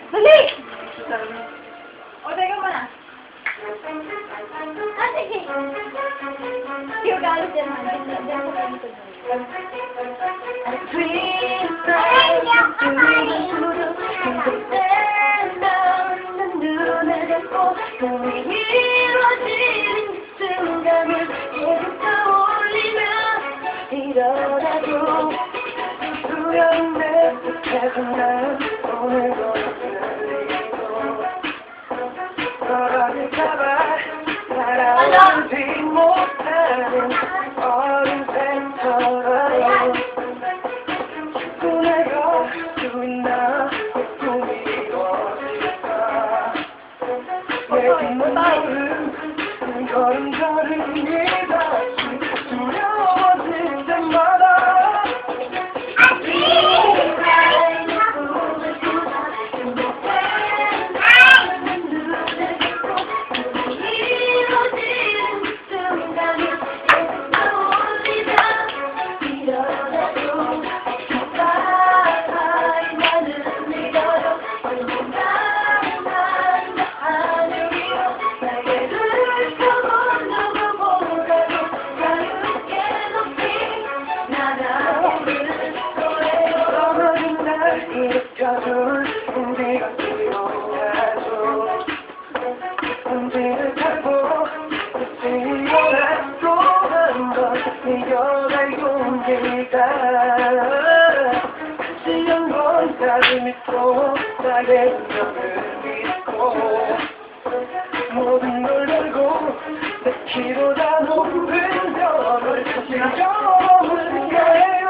Dali! O, teka muna. Ah, sige. Hindi ko galit yan, man. Diyan ko kami ko. 이러다도 수영내 계속 난 오늘도 들리고 떨어질까봐 살아오지 못하는 어린 샘처럼 꿈에 걸수 있나 꿈이 이루어질까 내 눈물은 걸음걸음이 다시 두려워질 때마다 이렇게줄 우리가 필요하죠 문제를 타고 뛰어난 또한번 이겨갈 용기가 지은 건 나를 믿고 나의 운명을 믿고 모든 걸 걸고 내 키보다 높은 별을 지켜볼 거예요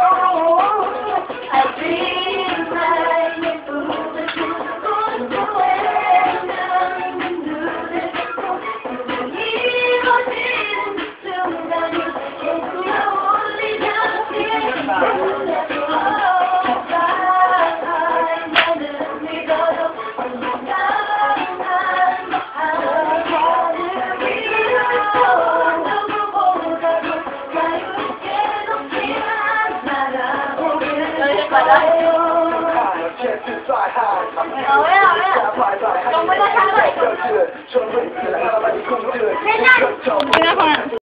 Không có